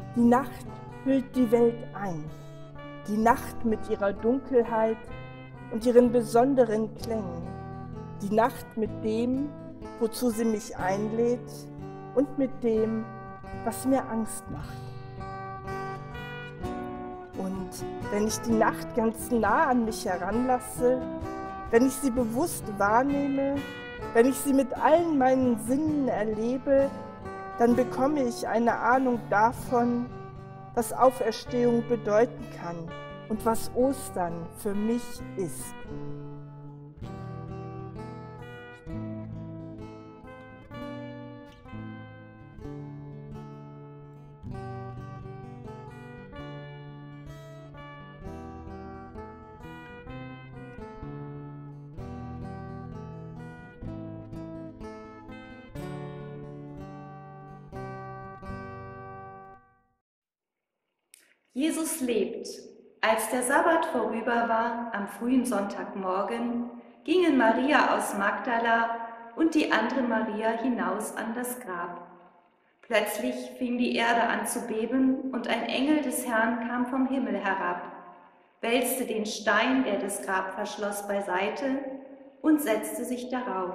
Die Nacht hüllt die Welt ein. Die Nacht mit ihrer Dunkelheit und ihren besonderen Klängen. Die Nacht mit dem, wozu sie mich einlädt und mit dem, was mir Angst macht. Und wenn ich die Nacht ganz nah an mich heranlasse, wenn ich sie bewusst wahrnehme, wenn ich sie mit allen meinen Sinnen erlebe, dann bekomme ich eine Ahnung davon, was Auferstehung bedeuten kann und was Ostern für mich ist. Jesus lebt. Als der Sabbat vorüber war, am frühen Sonntagmorgen, gingen Maria aus Magdala und die andere Maria hinaus an das Grab. Plötzlich fing die Erde an zu beben und ein Engel des Herrn kam vom Himmel herab, wälzte den Stein, der das Grab verschloss, beiseite und setzte sich darauf.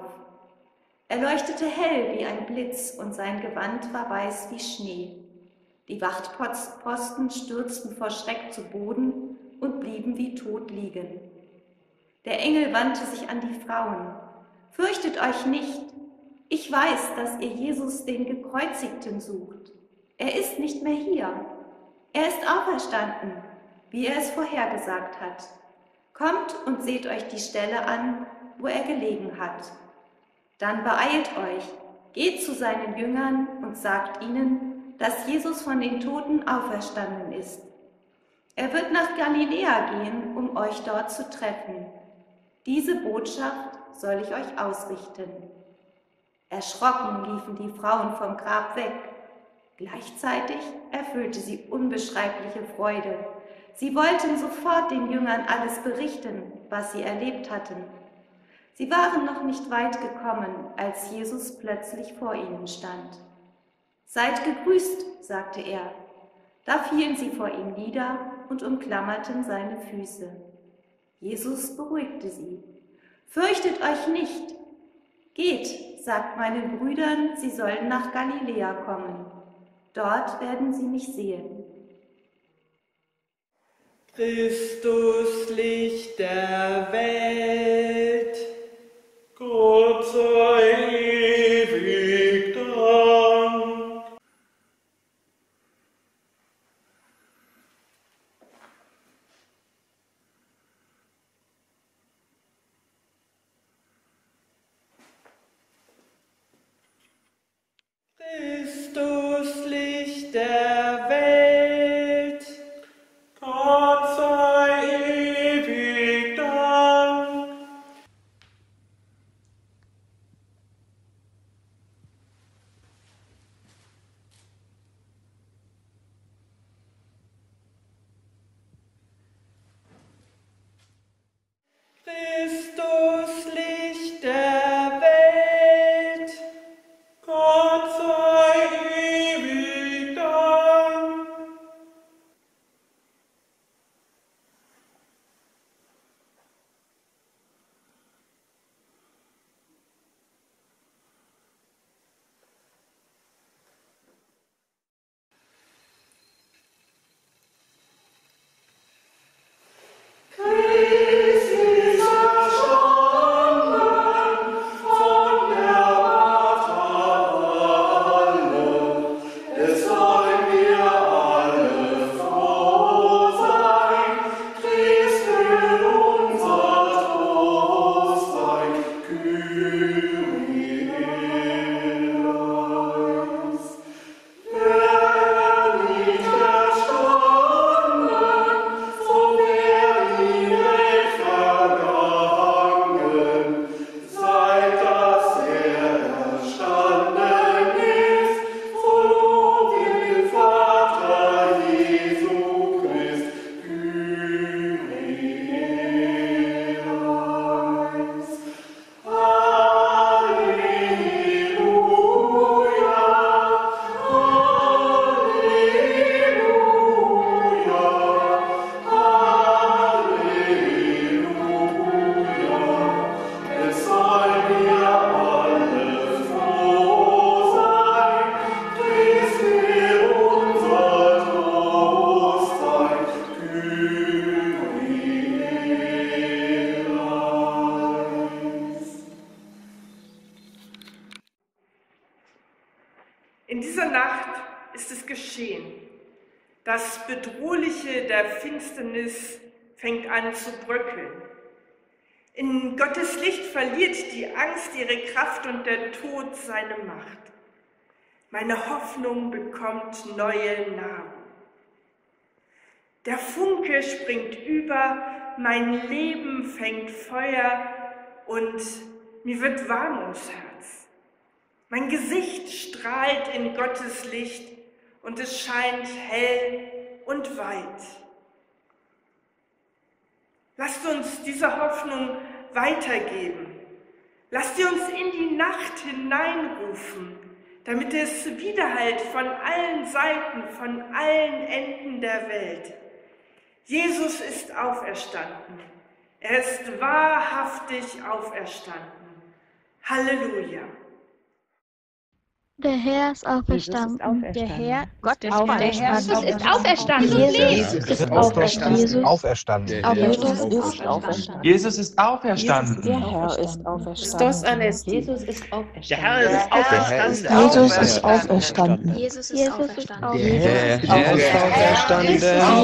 Er leuchtete hell wie ein Blitz und sein Gewand war weiß wie Schnee. Die Wachtposten stürzten vor Schreck zu Boden und blieben wie tot liegen. Der Engel wandte sich an die Frauen. Fürchtet euch nicht, ich weiß, dass ihr Jesus, den Gekreuzigten, sucht. Er ist nicht mehr hier. Er ist auferstanden, wie er es vorhergesagt hat. Kommt und seht euch die Stelle an, wo er gelegen hat. Dann beeilt euch, geht zu seinen Jüngern und sagt ihnen, dass Jesus von den Toten auferstanden ist. Er wird nach Galiläa gehen, um euch dort zu treffen. Diese Botschaft soll ich euch ausrichten. Erschrocken liefen die Frauen vom Grab weg. Gleichzeitig erfüllte sie unbeschreibliche Freude. Sie wollten sofort den Jüngern alles berichten, was sie erlebt hatten. Sie waren noch nicht weit gekommen, als Jesus plötzlich vor ihnen stand. Seid gegrüßt, sagte er. Da fielen sie vor ihm nieder und umklammerten seine Füße. Jesus beruhigte sie. Fürchtet euch nicht. Geht, sagt meinen Brüdern, sie sollen nach Galiläa kommen. Dort werden sie mich sehen. Christus, Licht der Welt, Gott sei ewig Dank. Christus, Licht der Welt, Gott sei ewig Dank. Christus, Licht der Welt, Gott sei ewig Dank. geschehen. Das Bedrohliche der Finsternis fängt an zu bröckeln. In Gottes Licht verliert die Angst ihre Kraft und der Tod seine Macht. Meine Hoffnung bekommt neue Namen. Der Funke springt über, mein Leben fängt Feuer und mir wird warm ums Herz. Mein Gesicht strahlt in Gottes Licht und es scheint hell und weit. Lasst uns diese Hoffnung weitergeben. Lasst sie uns in die Nacht hineinrufen, damit es widerhallt von allen Seiten, von allen Enden der Welt. Jesus ist auferstanden. Er ist wahrhaftig auferstanden. Halleluja. Der Herr ist auferstanden. Der Herr, Gott ist auferstanden. Jesus ist auferstanden. Jesus ist auferstanden. Jesus ist auferstanden. Der Herr ist auferstanden. Christus anesti. Jesus ist auferstanden. Der Herr ist auferstanden. Jesus ist auferstanden. Jesus ist auferstanden. Der Herr ist auferstanden.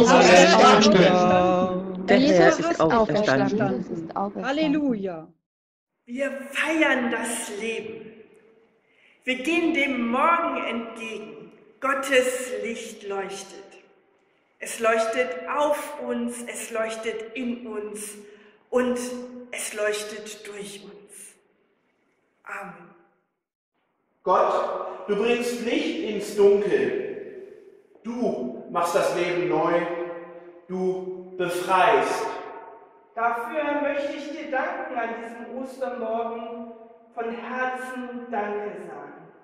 Der Herr ist auferstanden. Halleluja. Wir feiern das Leben. Wir gehen dem Morgen entgegen. Gottes Licht leuchtet. Es leuchtet auf uns, es leuchtet in uns und es leuchtet durch uns. Amen. Gott, du bringst Licht ins Dunkel. Du machst das Leben neu. Du befreist. Dafür möchte ich dir danken an diesem Ostermorgen, von Herzen Danke sagen.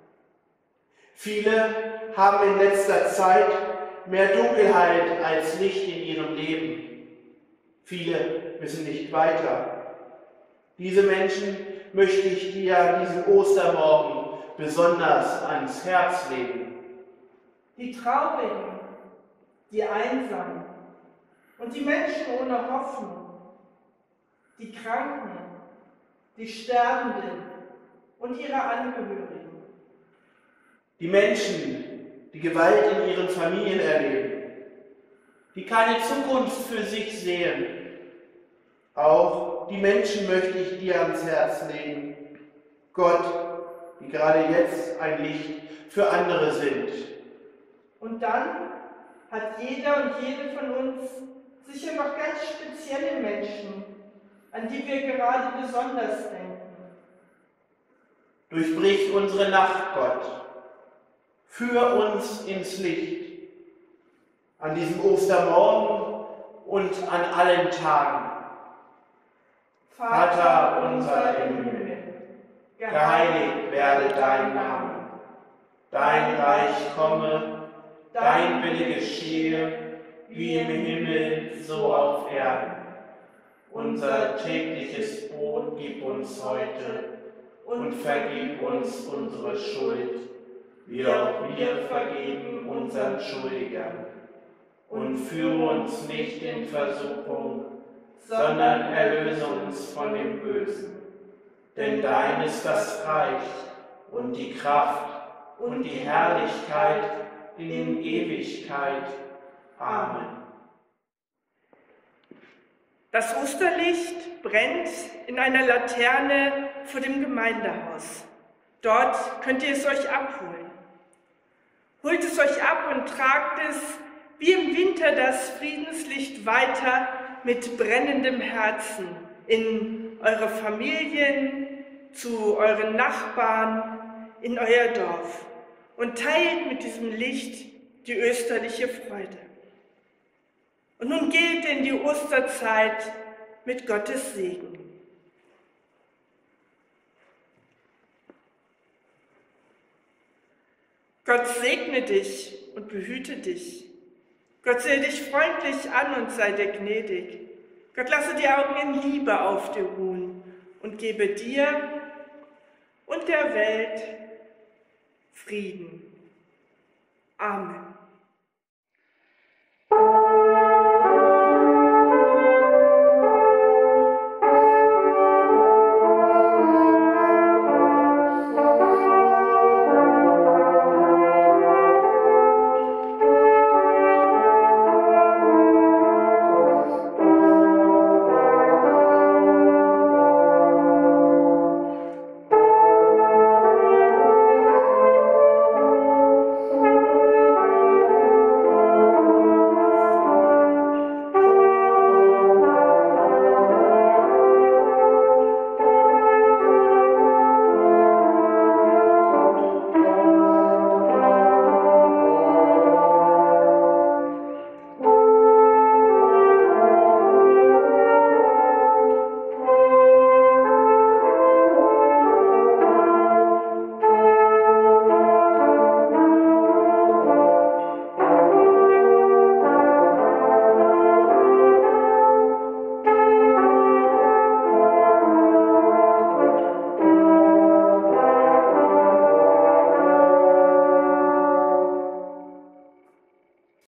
Viele haben in letzter Zeit mehr Dunkelheit als Licht in ihrem Leben. Viele wissen nicht weiter. Diese Menschen möchte ich dir an diesem Ostermorgen besonders ans Herz legen. Die Traurigen, die Einsamen und die Menschen ohne Hoffnung, die Kranken, die Sterbenden und ihre Angehörigen. Die Menschen, die Gewalt in ihren Familien erleben, die keine Zukunft für sich sehen. Auch die Menschen möchte ich dir ans Herz legen. Gott, die gerade jetzt ein Licht für andere sind. Und dann hat jeder und jede von uns sicher noch ganz spezielle Menschen, an die wir gerade besonders denken. Durchbrich unsere Nacht, Gott. Führ uns ins Licht. An diesem Ostermorgen und an allen Tagen. Vater unser im Himmel, geheiligt werde dein Name. Dein Reich komme, dein Wille geschehe, wie im Himmel, so auf Erden. Unser tägliches Brot gib uns heute und vergib uns unsere Schuld, wie auch wir vergeben unseren Schuldigern. Und führe uns nicht in Versuchung, sondern erlöse uns von dem Bösen. Denn dein ist das Reich und die Kraft und die Herrlichkeit in Ewigkeit. Amen. Das Osterlicht brennt in einer Laterne vor dem Gemeindehaus. Dort könnt ihr es euch abholen. Holt es euch ab und tragt es wie im Winter das Friedenslicht weiter mit brennendem Herzen in eure Familien, zu euren Nachbarn, in euer Dorf und teilt mit diesem Licht die österliche Freude. Und nun geht in die Osterzeit mit Gottes Segen. Gott segne dich und behüte dich. Gott sehe dich freundlich an und sei dir gnädig. Gott lasse die Augen in Liebe auf dir ruhen und gebe dir und der Welt Frieden. Amen.